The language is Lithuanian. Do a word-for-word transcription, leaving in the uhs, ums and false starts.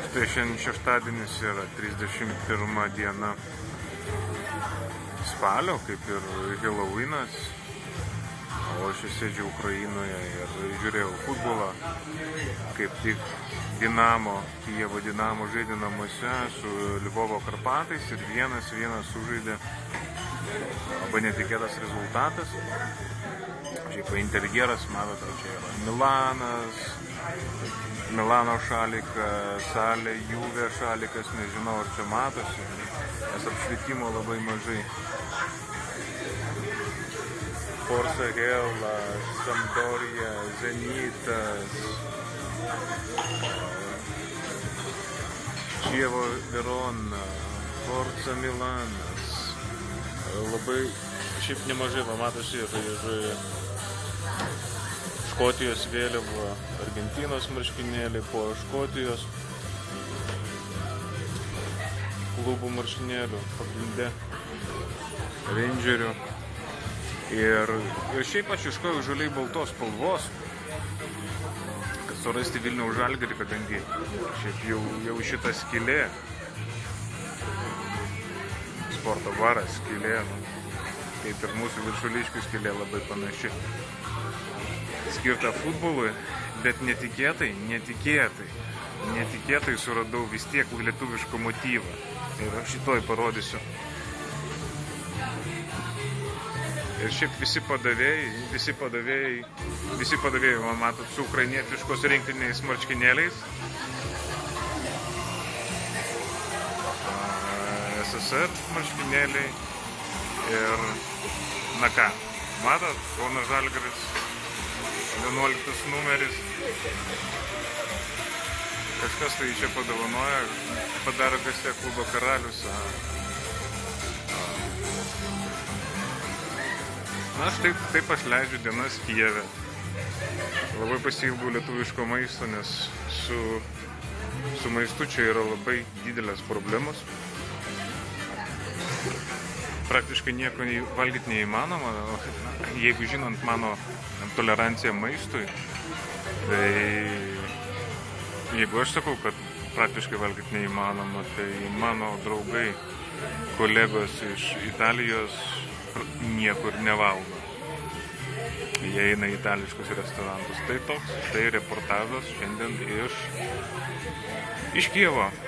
Tai šiandien šeštadienis yra trisdešimt pirma diena spalio, kaip ir Halloweenas. O aš sėdžiu Ukrainoje ir žiūrėjau futbolą, kaip tik Dinamo, Kijevo Dinamo žaidė namuose su Lvovo Karpatais ir vienas vienas sužaidė. Labai netikėtas rezultatas. Šiaip interjeras, matote, čia yra Milanas, Milano šalikas, salė, Juve šalikas, nežinau ar čia matosi, nes apšvietimo labai mažai. Forza Hellas, Sampdoria, Zenitas, Chievo Verona, Forza Milanas. Labai šiaip nemažai pamatosi ir, ir Škotijos vėliava, Argentinos marškinėliai, po Škotijos klubų marškinėlių pagrinde Rangerių. Ir, ir šiaip aš ieškojau žaliai baltos spalvos, kad surasti Vilniaus Žalgirį, kadangi šiaip jau, jau šita skylė, sporto baras skylė, kaip ir mūsų Viršuliškių skylė labai panaši, skirta futbolui, bet netikėtai, netikėtai, netikėtai suradau vis tiek lietuvišką motyvą. Ir aš šitoj parodysiu. Ir šiaip visi padavėjai, visi padavėjai, visi padavėjai, man matot, su ukrainietiškos rinktiniais marškinėliais. S S R marškinėliai ir, na ką, matot, Kauno Žalgiris, vienuoliktas numeris. Kažkas tai čia padovanoja, padaro Gastė klubo karalius. Na, štai taip aš leidžiu dienas Kijeve. Labai pasiilgau lietuviško maisto, nes su, su maistu čia yra labai didelės problemos. Praktiškai nieko valgyti neįmanoma, jeigu žinant mano toleranciją maistui, tai jeigu aš sakau, kad praktiškai valgyti neįmanoma, tai mano draugai, kolegos iš Italijos niekur nevalgo. Jie eina į itališkus restorantus. Tai toks, tai reportažas šiandien iš, iš Kijevo.